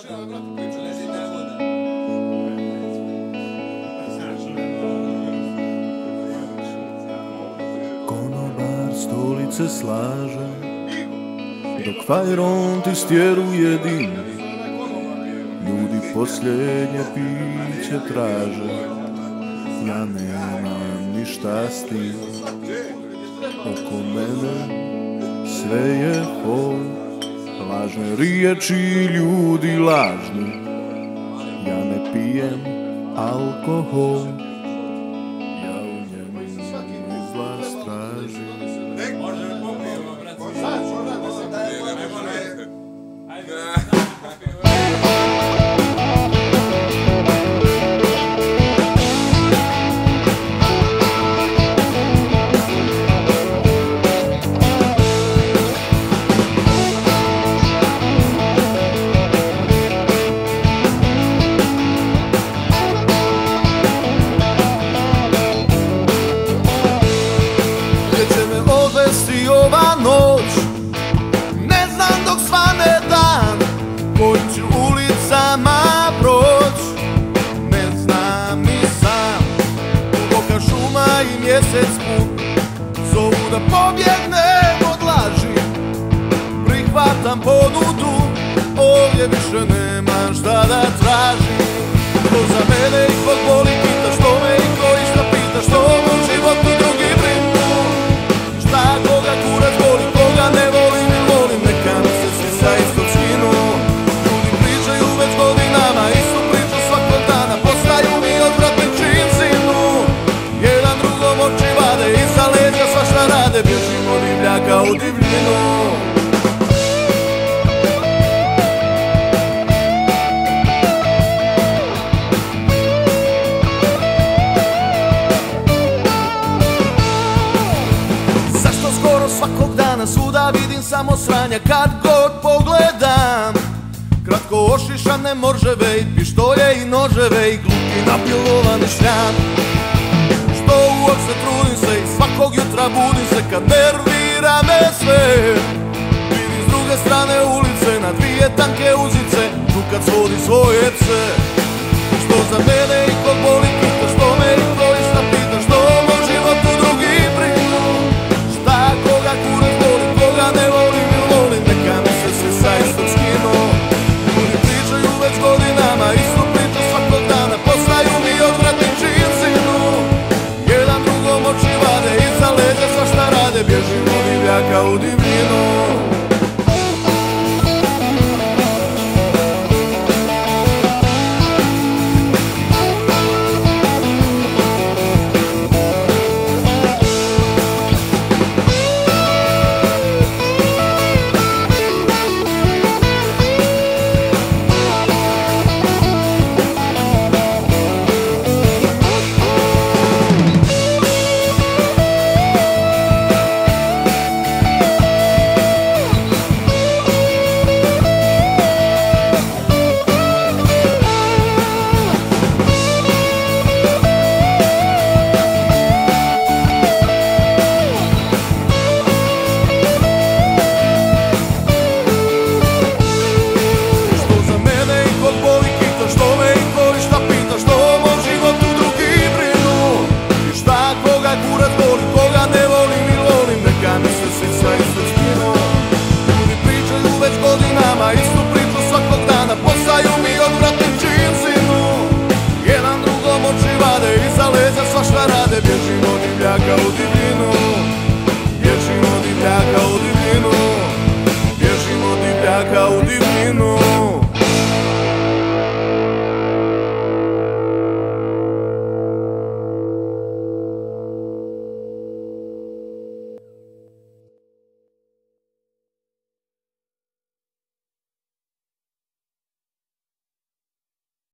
Konobar stolice slaže, dok fajron ti stjeruje dim. Ljudi posljednje piće traže, ja nemam ništa s tim. Oko mene sve je pol, lažne riječi, ljudi lažni. Ja ne pijem alkohol, ja u njemu izlaz tražim. Ova noć, ne znam dok svane dan, kojim ću ulicama proć. Ne znam ni sam, duboka šuma i mjesec put zovu da pobjegnem od laži. Prihvatam ponudu, ovdje više nema šta da tražim. Ko za mene i kod boli pita što me i koji šta pita, što moj život u drugi brinu. Šta koga kurac boli, koga ne volim i volim, neka mi se svi sa istog skinu. Ljudi pričaju već godinama, istu priču svakog dana, postaju mi odvratni čin zinu. Jedan drugom oči vade, iza leđa svašta rade, bježimo divljaka u divljinu. Svakog dana svuda vidim samo sranja, kad god pogledam. Kratko ošišane morževe i pištolje i noževe i glupi napilovani šljam. Što uopšte trudim se i svakog jutra budim se kad nervira me sve. Vidim s druge strane ulice na dvije tanke uzice, žukac vodi svoje pse. Što za mene i kog boli pita, što me i koji šta pita, što moj život u drugi brinu. Šta koga kurac boli, koga ne volim i volim, neka mi se svi sa istog skinu. Ljudi pričaju već godinama, istu priču svakog dana, postaju mi odvratni čin zinu. Jedan drugom oči vade, iza leđa svašta rade, bježimo divljaka u divljinu. Istu priču svakog dana, postaju mi odvratni čin zinu. Jedan drugom oči vade, iza leđa svašta rade, bježimo divljaka u divljinu.